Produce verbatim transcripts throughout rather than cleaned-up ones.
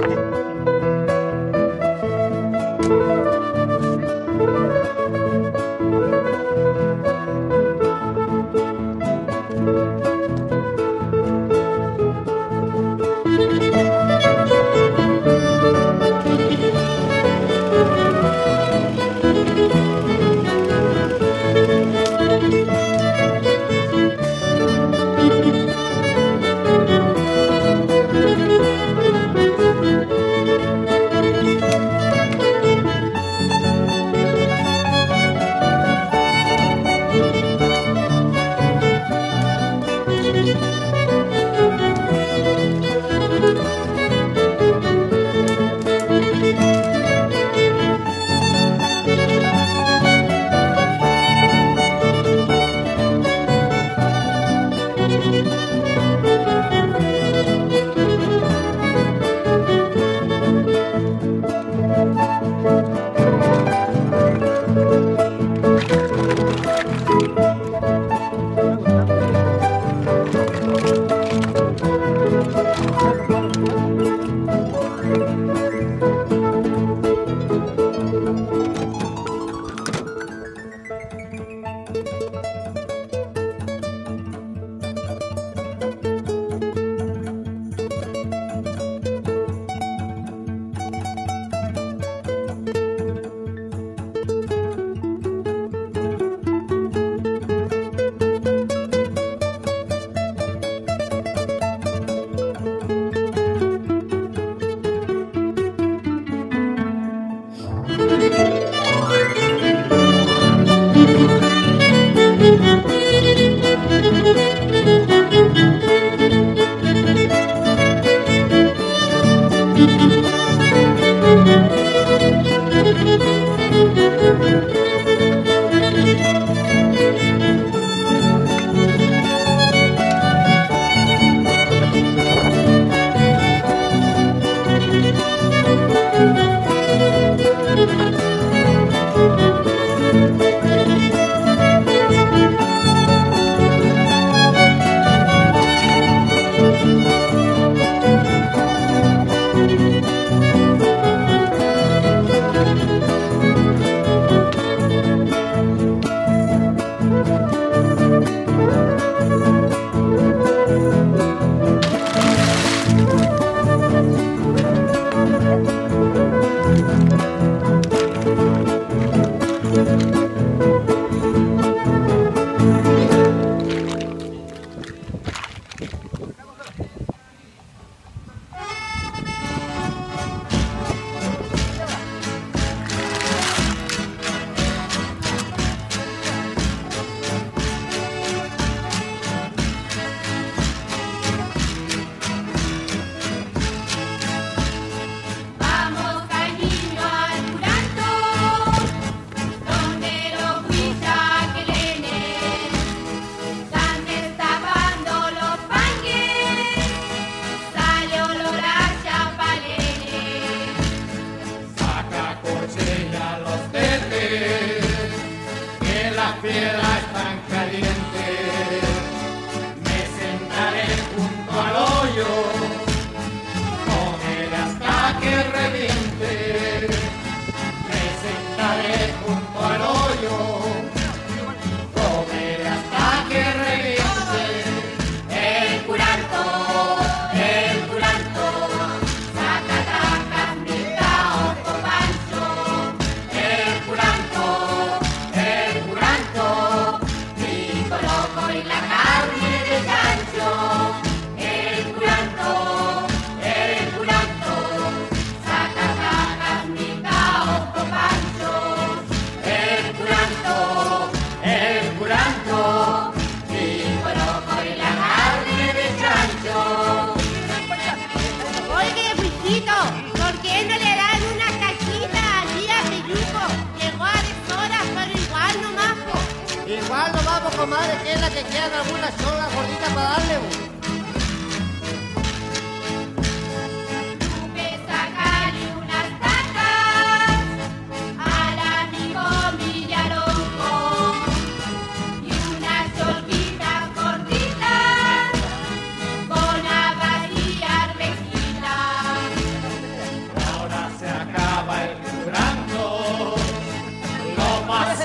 Comadre, que es la que quedan algunas cholas gorditas para darle.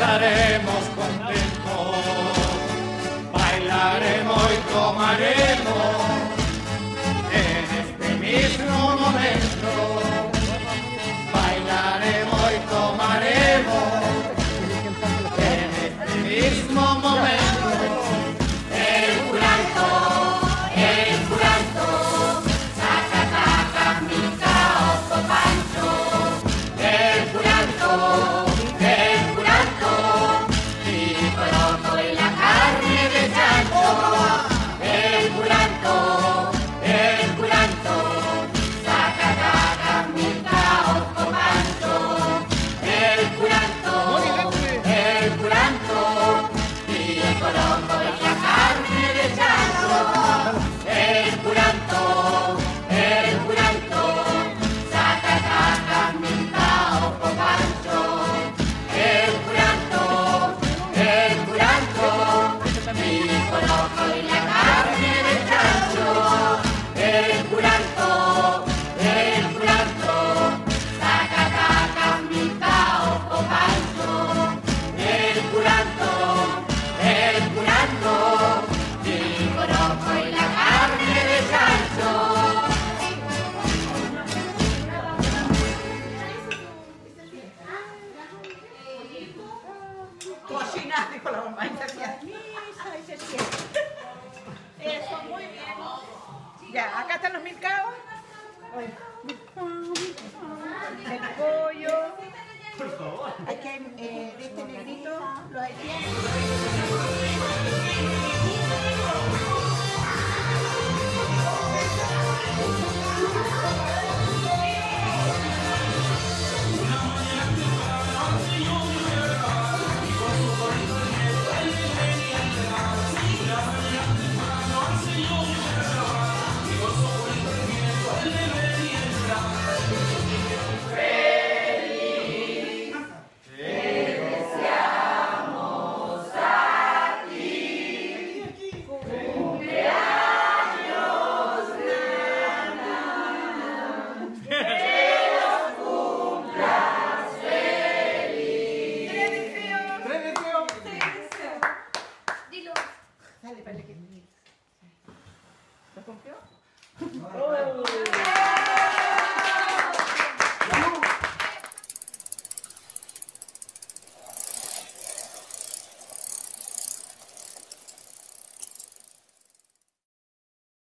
estaremos contentos, bailaremos y tomaremos en este mismo momento, bailaremos y tomaremos en este mismo momento. El curanto, el curanto, saca, saca, mica, ojo, pancho. El curanto, el curanto, y coloco y la carne de chancho. El curanto, el curanto, saca, saca, mica, ojo, pancho. El curanto, el curanto, y coloco y la carne de chancho. El curanto, el curanto, saca, saca, mica, ojo, pancho. El curanto, el curanto, y coloco y la carne de chancho. El curanto, el curanto, saca, saca, mica, ojo, pancho. El curanto, el curanto, y coloco y la carne de chancho. Cocina, dijo la mamá, y se hacía misa y se hacía. Eso, muy bien. Ya, acá están los milcaos. El pollo. Por favor. Aquí hay, eh, de este negrito, los haitianos.